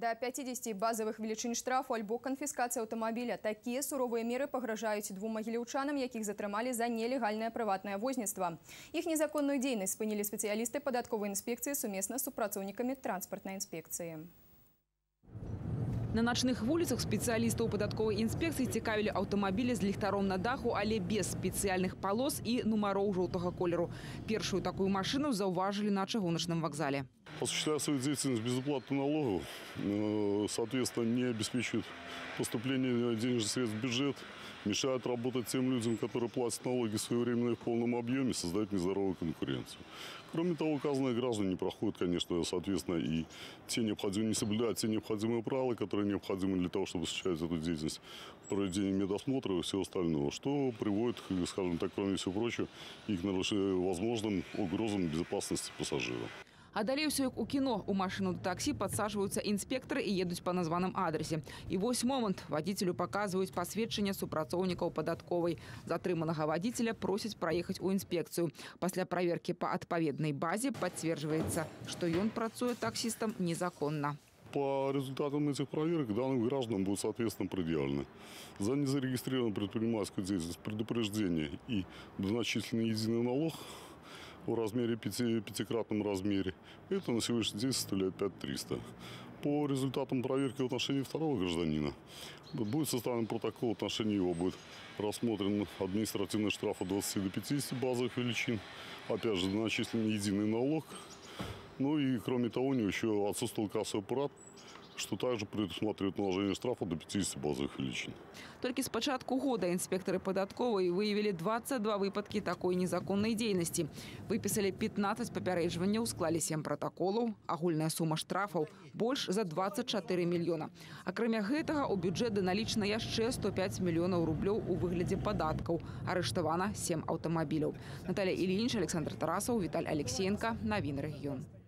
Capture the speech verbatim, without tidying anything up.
До пятидесяти базовых величин штрафу альбо конфискация автомобиля. Такие суровые меры погрожают двум могилевчанам, яких затримали за нелегальное приватное возництво. Их незаконную деятельность спынили специалисты податковой инспекции совместно с супрацовниками транспортной инспекции. На ночных вулицах специалисты падатковай инспекции цікавілі автомобили с ліхтаром на даху, але без специальных полос и номеров желтого колеру. Первую такую машину зауважили на чыгуночном вокзале. Осуществляя свою деятельность без уплаты налогов, соответственно, не обеспечивают поступление денежных средств в бюджет, мешают работать тем людям, которые платят налоги своевременно и в полном объеме, создают нездоровую конкуренцию. Кроме того, указанные граждане не проходят, конечно, соответственно, и те необходимые, не соблюдают те необходимые правила, которые необходимы для того, чтобы осуществлять эту деятельность, проведение медосмотра и всего остального, что приводит, скажем так, кроме всего прочего, и к возможным угрозам безопасности пассажиров. А далее все как у кино. У машину до такси подсаживаются инспекторы и едут по названным адресе. И вось момент. Водителю показывают посведчение супрацовников податковой. Затрыманного водителя просят проехать у инспекцию. После проверки по отповедной базе подтверждается, что он працует таксистом незаконно. По результатам этих проверок данным гражданам будут, соответственно, предъявлены за незарегистрированную предпринимательскую деятельность предупреждение и доначисленный единый налог в размере пяти, пятикратном размере. Это на сегодняшний день составляет пять тысяч триста. По результатам проверки в отношении второго гражданина будет составлен протокол, в отношении его будет рассмотрен административный штраф от двадцати до пятидесяти базовых величин. Опять же, начислен единый налог. Ну и кроме того, у него еще отсутствовал кассовый аппарат, что также предусматривает наложение штрафа до пятидесяти базовых величин. Только с початку года инспекторы податковой выявили двадцать два выпадки такой незаконной деятельности. Выписали пятнадцать попередживаний, склали семь протоколов, агульная сумма штрафов больше за двадцать четыре миллиона. А кроме этого, у бюджета налично еще сто пять миллионов рублей у выгляде податков. Арештовано семь автомобилей. Наталья Ильинич, Александр Тарасов, Виталий Алексеенко. Новины регион.